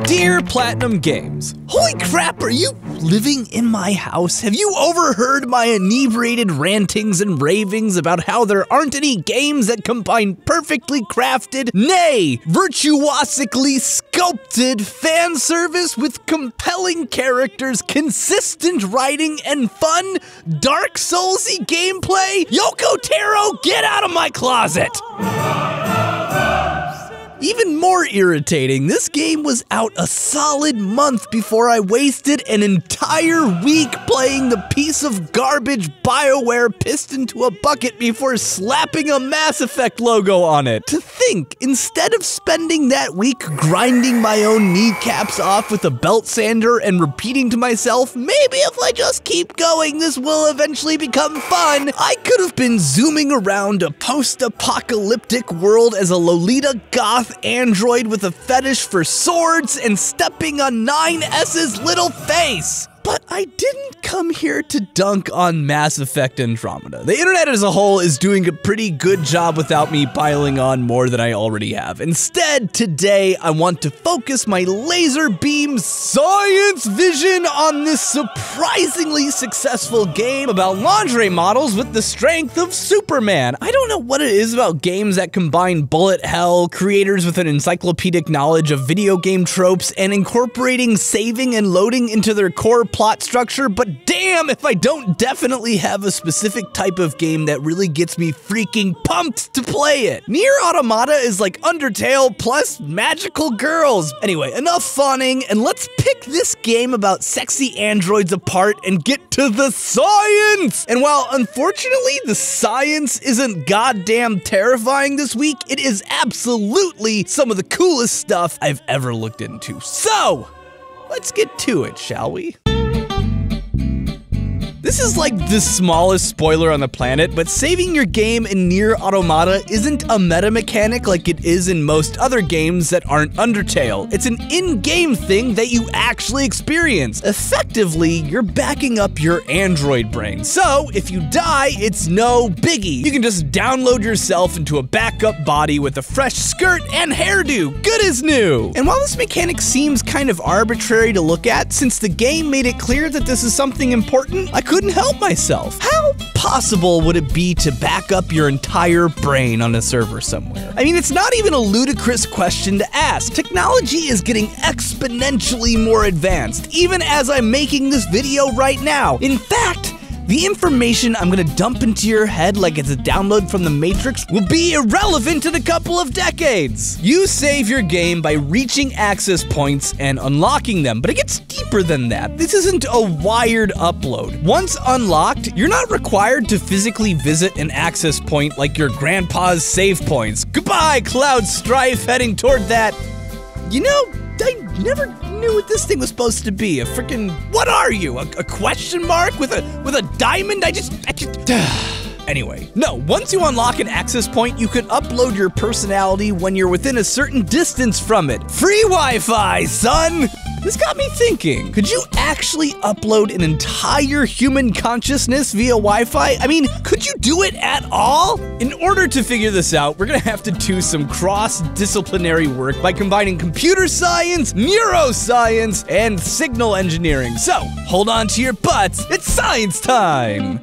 Dear Platinum Games, holy crap, are you living in my house? Have you overheard my inebriated rantings and ravings about how there aren't any games that combine perfectly crafted, nay, virtuosically sculpted fan service with compelling characters, consistent writing, and fun, Dark Soulsy gameplay? Yoko Taro, get out of my closet! Even more irritating, this game was out a solid month before I wasted an entire week playing the piece of garbage BioWare pissed into a bucket before slapping a Mass Effect logo on it. To think, instead of spending that week grinding my own kneecaps off with a belt sander and repeating to myself, maybe if I just keep going, this will eventually become fun, I could have been zooming around a post-apocalyptic world as a Lolita goth android with a fetish for swords and stepping on 9S's little face. But I didn't come here to dunk on Mass Effect Andromeda. The internet as a whole is doing a pretty good job without me piling on more than I already have. Instead, today, I want to focus my laser beam science vision on this surprisingly successful game about lingerie models with the strength of Superman. I don't know what it is about games that combine bullet hell, creators with an encyclopedic knowledge of video game tropes, and incorporating saving and loading into their core plot structure, but damn if I don't definitely have a specific type of game that really gets me freaking pumped to play it. Nier Automata is like Undertale plus magical girls. Anyway, enough fawning, and let's pick this game about sexy androids apart and get to the science! And while unfortunately the science isn't goddamn terrifying this week, it is absolutely some of the coolest stuff I've ever looked into. So, let's get to it, shall we? This is like the smallest spoiler on the planet, but saving your game in Nier Automata isn't a meta mechanic like it is in most other games that aren't Undertale. It's an in-game thing that you actually experience. Effectively, you're backing up your android brain. So, if you die, it's no biggie. You can just download yourself into a backup body with a fresh skirt and hairdo, good as new. And while this mechanic seems kind of arbitrary to look at, since the game made it clear that this is something important, I couldn't help myself. How possible would it be to back up your entire brain on a server somewhere? I mean, it's not even a ludicrous question to ask. Technology is getting exponentially more advanced, even as I'm making this video right now. In fact, the information I'm gonna dump into your head like it's a download from the Matrix will be irrelevant in a couple of decades. You save your game by reaching access points and unlocking them, but it gets deeper than that. This isn't a wired upload. Once unlocked, you're not required to physically visit an access point like your grandpa's save points. Goodbye, Cloud Strife, heading toward that. You know, I never knew what this thing was supposed to be. A freaking, what are you? A question mark with a diamond? I just Anyway, no, once you unlock an access point, you can upload your personality when you're within a certain distance from it. Free Wi-Fi, son! This got me thinking, could you actually upload an entire human consciousness via Wi-Fi? I mean, could you do it at all? In order to figure this out, we're gonna have to do some cross-disciplinary work by combining computer science, neuroscience, and signal engineering. So, hold on to your butts, it's science time!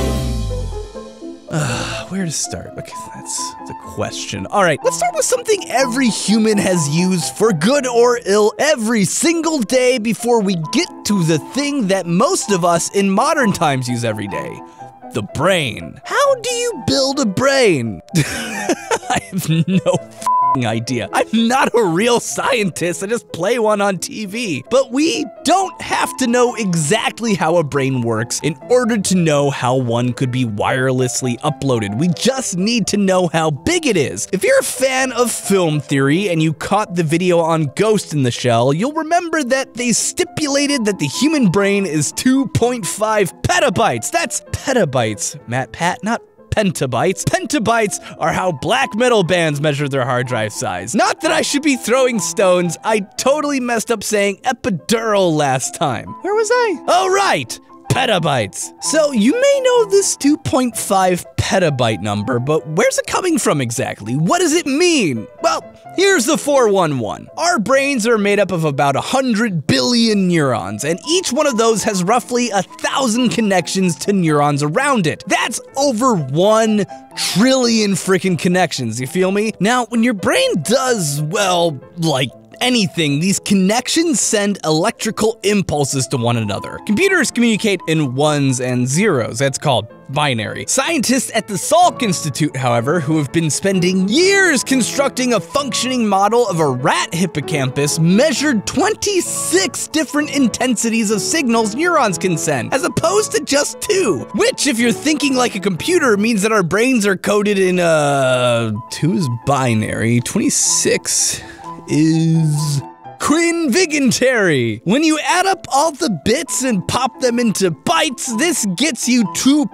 Where to start? Okay, that's the question. All right, let's start with something every human has used for good or ill every single day before we get to the thing that most of us in modern times use every day. The brain. How do you build a brain? I have no idea. I'm not a real scientist, I just play one on TV. But we don't have to know exactly how a brain works in order to know how one could be wirelessly uploaded. We just need to know how big it is. If you're a fan of film theory and you caught the video on Ghost in the Shell, you'll remember that they stipulated that the human brain is 2.5 petabytes. That's petabytes, Pat, not petabytes. Petabytes are how black metal bands measure their hard drive size. Not that I should be throwing stones, I totally messed up saying epidural last time. Where was I? Oh right! petabytes. So you may know this 2.5 petabyte number, but where's it coming from exactly? What does it mean? Well, here's the 411. Our brains are made up of about 100 billion neurons, and each one of those has roughly 1,000 connections to neurons around it. That's over 1 trillion freaking connections, you feel me? Now, when your brain does, well, like anything, these connections send electrical impulses to one another. Computers communicate in ones and zeros. That's called binary. Scientists at the Salk Institute, however, who have been spending years constructing a functioning model of a rat hippocampus, measured 26 different intensities of signals neurons can send, as opposed to just 2. Which, if you're thinking like a computer, means that our brains are coded in 2 is binary, 26 is quinvigantary. When you add up all the bits and pop them into bytes, this gets you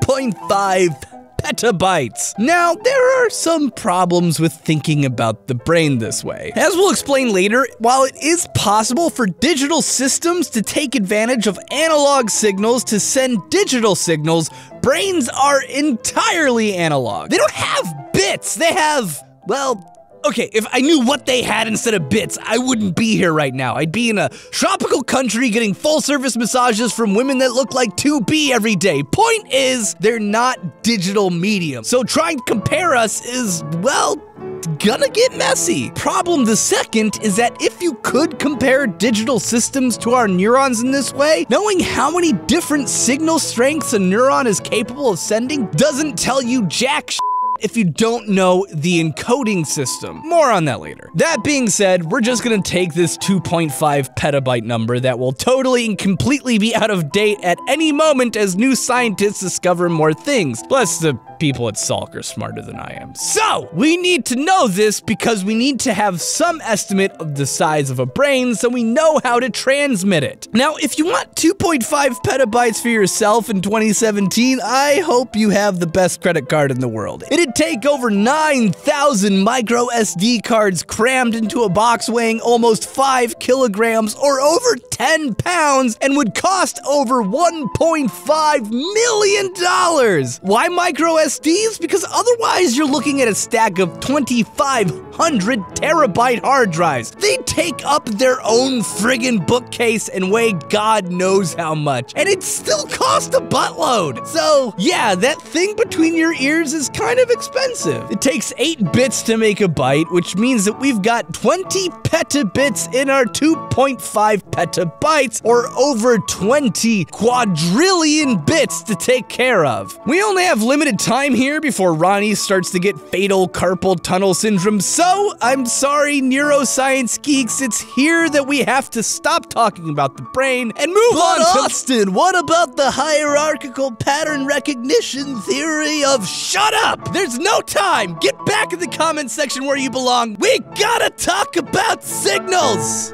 2.5 petabytes. Now, there are some problems with thinking about the brain this way. As we'll explain later, while it is possible for digital systems to take advantage of analog signals to send digital signals, brains are entirely analog. They don't have bits, they have, well, okay, if I knew what they had instead of bits, I wouldn't be here right now. I'd be in a tropical country getting full-service massages from women that look like 2B every day. Point is, they're not digital medium. So trying to compare us is, well, gonna get messy. Problem the second is that if you could compare digital systems to our neurons in this way, knowing how many different signal strengths a neuron is capable of sending doesn't tell you jack shit if you don't know the encoding system. More on that later. That being said, we're just gonna take this 2.5 petabyte number that will totally and completely be out of date at any moment as new scientists discover more things. Plus, the people at Salk are smarter than I am. So, we need to know this because we need to have some estimate of the size of a brain so we know how to transmit it. Now, if you want 2.5 petabytes for yourself in 2017, I hope you have the best credit card in the world. It'd take over 9,000 micro SD cards crammed into a box weighing almost 5 kilograms or over 10 pounds and would cost over $1.5 million. Why micro SDs? Because otherwise you're looking at a stack of 2,500 terabyte hard drives. They take up their own friggin' bookcase and weigh God knows how much, and it still costs a buttload. So yeah, that thing between your ears is kind of expensive. It takes 8 bits to make a byte, which means that we've got 20 petabits in our 2.5 petabytes, or over 20 quadrillion bits to take care of. We only have limited time here before Ronnie starts to get fatal carpal tunnel syndrome, so I'm sorry, neuroscience geeks, it's here that we have to stop talking about the brain and move on to— Austin, what about the hierarchical pattern recognition theory of— Shut up! There's no time! Get back in the comment section where you belong. We gotta talk about signals!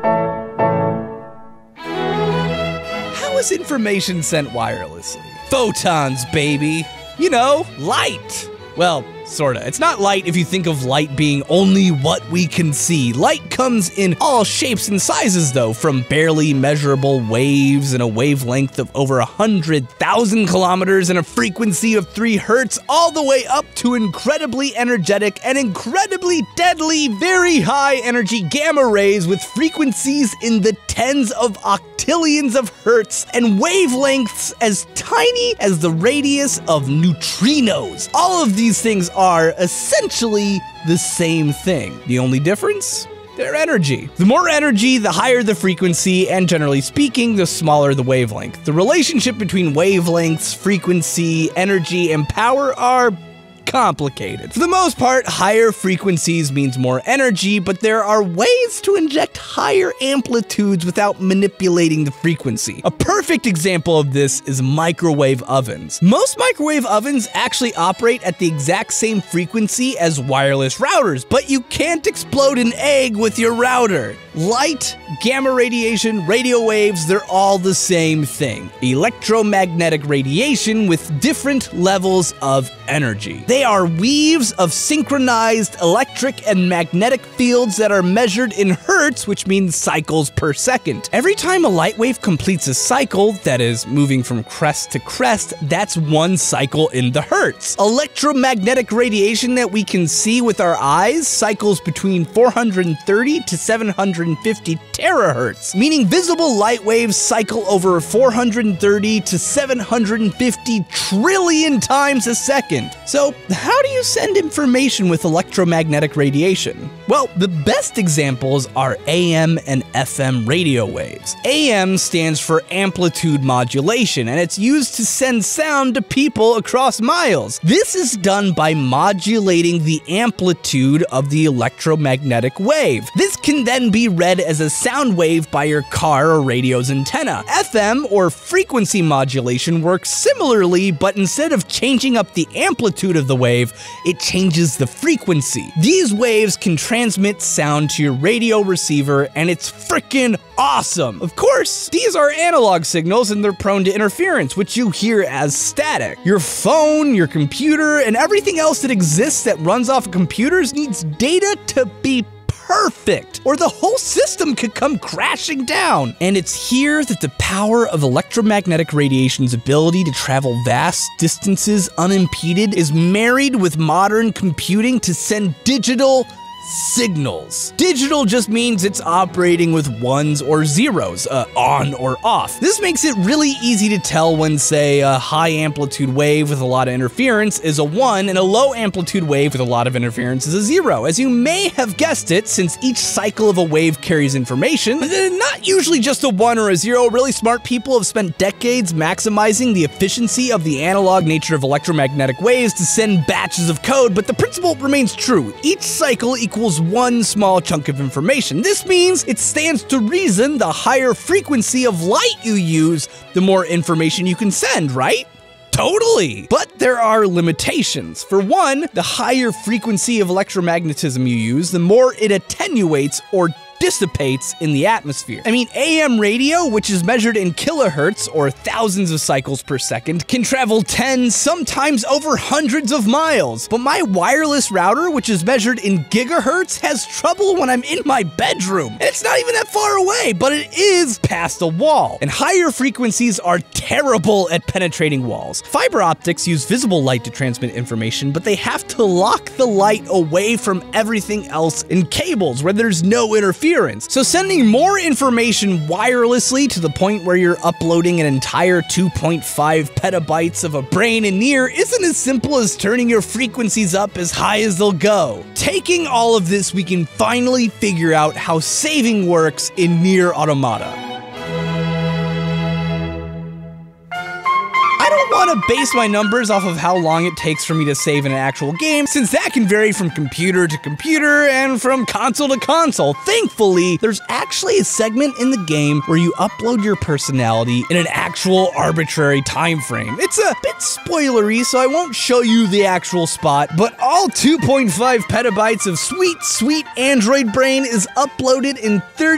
How is information sent wirelessly? Photons, baby. You know, light. Well, sorta. It's not light if you think of light being only what we can see. Light comes in all shapes and sizes though, from barely measurable waves and a wavelength of over 100,000 kilometers and a frequency of 3 hertz, all the way up to incredibly energetic and incredibly deadly, very high energy gamma rays with frequencies in the tens of octillions of hertz and wavelengths as tiny as the radius of neutrinos. All of these things are essentially the same thing. The only difference? Their energy. The more energy, the higher the frequency, and generally speaking, the smaller the wavelength. The relationship between wavelengths, frequency, energy, and power are complicated. For the most part, higher frequencies means more energy, but there are ways to inject higher amplitudes without manipulating the frequency. A perfect example of this is microwave ovens. Most microwave ovens actually operate at the exact same frequency as wireless routers, but you can't explode an egg with your router. Light, gamma radiation, radio waves, they're all the same thing. Electromagnetic radiation with different levels of energy. They They are weaves of synchronized electric and magnetic fields that are measured in hertz, which means cycles per second. Every time a light wave completes a cycle, that is, moving from crest to crest, that's one cycle in the hertz. Electromagnetic radiation that we can see with our eyes cycles between 430 to 750 terahertz, meaning visible light waves cycle over 430 to 750 trillion times a second. So, how do you send information with electromagnetic radiation? Well, the best examples are AM and FM radio waves. AM stands for amplitude modulation, and it's used to send sound to people across miles. This is done by modulating the amplitude of the electromagnetic wave. This can then be read as a sound wave by your car or radio's antenna. FM, or frequency modulation, works similarly, but instead of changing up the amplitude of the wave, it changes the frequency. These waves can transmit sound to your radio receiver, and it's frickin' awesome! Of course, these are analog signals and they're prone to interference, which you hear as static. Your phone, your computer, and everything else that exists that runs off of computers needs data to be perfect, or the whole system could come crashing down. And it's here that the power of electromagnetic radiation's ability to travel vast distances unimpeded is married with modern computing to send digital signals. Digital just means it's operating with ones or zeros, on or off. This makes it really easy to tell when, say, a high amplitude wave with a lot of interference is a 1 and a low amplitude wave with a lot of interference is a 0. As you may have guessed it, since each cycle of a wave carries information, not usually just a 1 or a 0, really smart people have spent decades maximizing the efficiency of the analog nature of electromagnetic waves to send batches of code, but the principle remains true. Each cycle equals one small chunk of information. This means it stands to reason the higher frequency of light you use, the more information you can send, right? Totally! But there are limitations. For one, the higher frequency of electromagnetism you use, the more it attenuates or dissipates in the atmosphere. I mean, AM radio, which is measured in kilohertz, or thousands of cycles per second, can travel tens, sometimes over hundreds of miles. But my wireless router, which is measured in gigahertz, has trouble when I'm in my bedroom. And it's not even that far away, but it is past a wall. And higher frequencies are terrible at penetrating walls. Fiber optics use visible light to transmit information, but they have to lock the light away from everything else in cables where there's no interference. So sending more information wirelessly to the point where you're uploading an entire 2.5 petabytes of a brain in Nier isn't as simple as turning your frequencies up as high as they'll go. Taking all of this, we can finally figure out how saving works in Nier Automata. I don't want to base my numbers off of how long it takes for me to save in an actual game, since that can vary from computer to computer and from console to console. Thankfully, there's actually a segment in the game where you upload your personality in an actual arbitrary time frame. It's a bit spoilery, so I won't show you the actual spot, but all 2.5 petabytes of sweet Android brain is uploaded in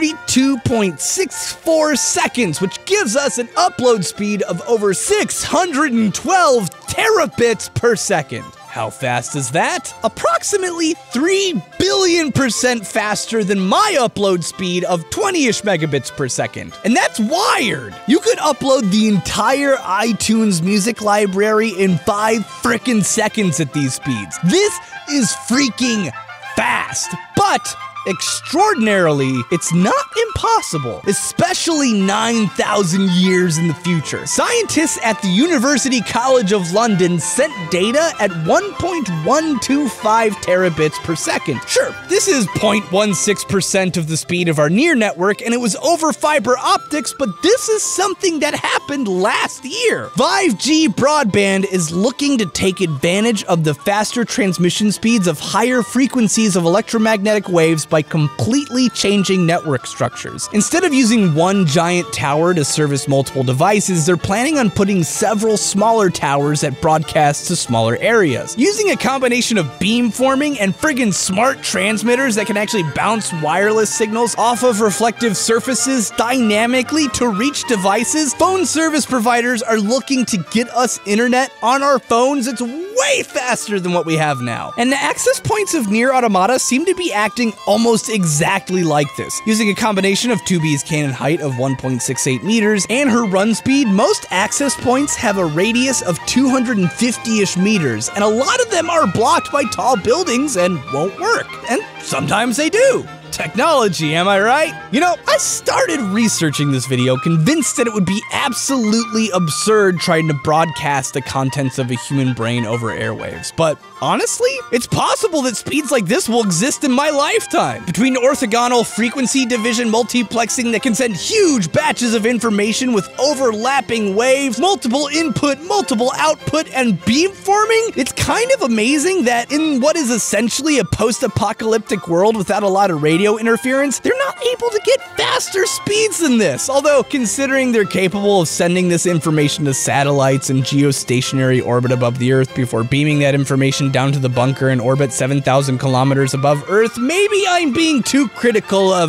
32.64 seconds, which gives us an upload speed of over 612 terabits per second. How fast is that? Approximately 3 billion% faster than my upload speed of 20-ish megabits per second. And that's wired! You could upload the entire iTunes music library in 5 frickin' seconds at these speeds. This is freaking fast, but extraordinarily, it's not impossible, especially 9,000 years in the future. Scientists at the University College of London sent data at 1.125 terabits per second. Sure, this is 0.16% of the speed of our Nier network, and it was over fiber optics, but this is something that happened last year. 5G broadband is looking to take advantage of the faster transmission speeds of higher frequencies of electromagnetic waves by completely changing network structures. Instead of using one giant tower to service multiple devices, they're planning on putting several smaller towers that broadcast to smaller areas. Using a combination of beamforming and friggin' smart transmitters that can actually bounce wireless signals off of reflective surfaces dynamically to reach devices, phone service providers are looking to get us internet on our phones. It's way faster than what we have now. And the access points of Nier Automata seem to be acting almost exactly like this. Using a combination of 2B's cannon height of 1.68 meters and her run speed, most access points have a radius of 250-ish meters, and a lot of them are blocked by tall buildings and won't work. And sometimes they do. Technology, am I right? You know, I started researching this video convinced that it would be absolutely absurd trying to broadcast the contents of a human brain over airwaves, but honestly, it's possible that speeds like this will exist in my lifetime. Between orthogonal frequency division multiplexing that can send huge batches of information with overlapping waves, multiple input, multiple output, and beamforming, it's kind of amazing that in what is essentially a post-apocalyptic world without a lot of radio interference, they're not able to get faster speeds than this. Although, considering they're capable of sending this information to satellites in geostationary orbit above the Earth before beaming that information down to the bunker in orbit 7,000 kilometers above Earth, maybe I'm being too critical of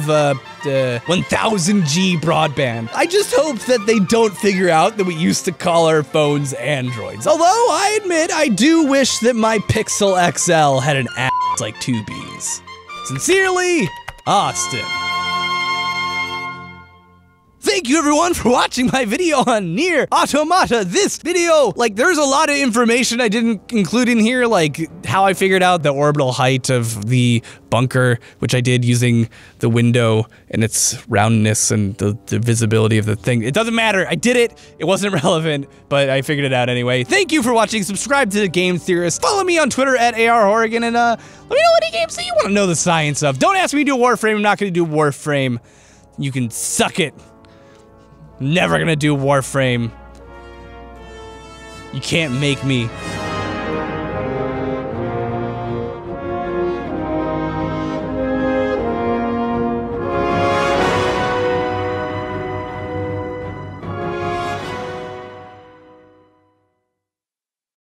1000G broadband. I just hope that they don't figure out that we used to call our phones androids. Although, I admit, I do wish that my Pixel XL had an ass like 2B's. Sincerely, Austin. Thank you everyone for watching my video on Nier Automata. This video, like, there's a lot of information I didn't include in here, like how I figured out the orbital height of the bunker, which I did using the window and its roundness and the visibility of the thing. It doesn't matter, I did it, it wasn't relevant, but I figured it out anyway. Thank you for watching, subscribe to the Game Theorists, follow me on Twitter at ARHorrigan, and let me know any games that you want to know the science of. Don't ask me to do Warframe, I'm not gonna do Warframe. You can suck it. Never gonna do Warframe. You can't make me.